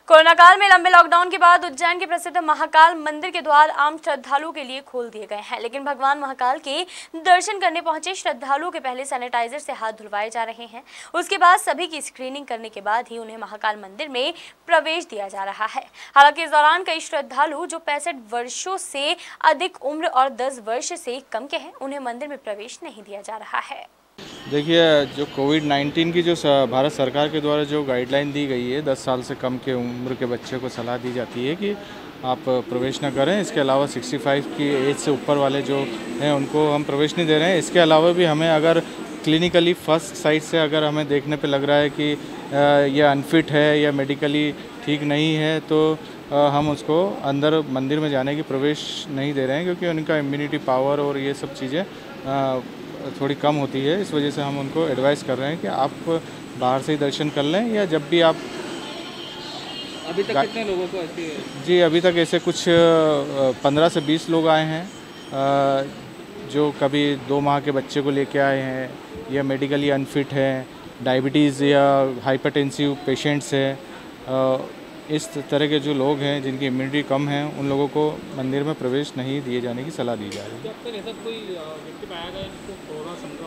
Corona काल में लंबे लॉकडाउन के बाद उज्जैन के प्रसिद्ध महाकाल मंदिर के द्वार आम श्रद्धालुओं के लिए खोल दिए गए हैं, लेकिन भगवान महाकाल के दर्शन करने पहुंचे श्रद्धालुओं के पहले सैनिटाइजर से हाथ धुलवाए जा रहे हैं। उसके बाद सभी की स्क्रीनिंग करने के बाद ही उन्हें महाकाल मंदिर में प्रवेश दिया जा रहा है। हालांकि इस दौरान कई श्रद्धालु जो 65 वर्षों से अधिक उम्र और 10 वर्ष से कम के हैं, उन्हें मंदिर में प्रवेश नहीं दिया जा रहा है। देखिए, जो कोविड-19 की जो भारत सरकार के द्वारा जो गाइडलाइन दी गई है, 10 साल से कम के उम्र के बच्चे को सलाह दी जाती है कि आप प्रवेश न करें। इसके अलावा 65 की एज से ऊपर वाले जो हैं उनको हम प्रवेश नहीं दे रहे हैं। इसके अलावा भी हमें अगर क्लिनिकली फर्स्ट साइट से अगर हमें देखने पे लग रहा है कि ये अनफिट है या मेडिकली ठीक नहीं है, तो हम उसको अंदर मंदिर में जाने की प्रवेश नहीं दे रहे हैं, क्योंकि उनका इम्यूनिटी पावर और ये सब चीज़ें थोड़ी कम होती है। इस वजह से हम उनको एडवाइस कर रहे हैं कि आप बाहर से ही दर्शन कर लें, या जब भी आप। अभी तक कितने लोगों को ऐसी? जी, अभी तक ऐसे कुछ 15 से 20 लोग आए हैं, जो कभी 2 माह के बच्चे को लेके आए हैं, या मेडिकली अनफिट हैं, डायबिटीज़ या हाइपरटेंसिव पेशेंट्स हैं। इस तरह के जो लोग हैं जिनकी इम्यूनिटी कम है, उन लोगों को मंदिर में प्रवेश नहीं दिए जाने की सलाह दी जा रही है। कोई व्यक्ति पाया गया जिसको कोरोना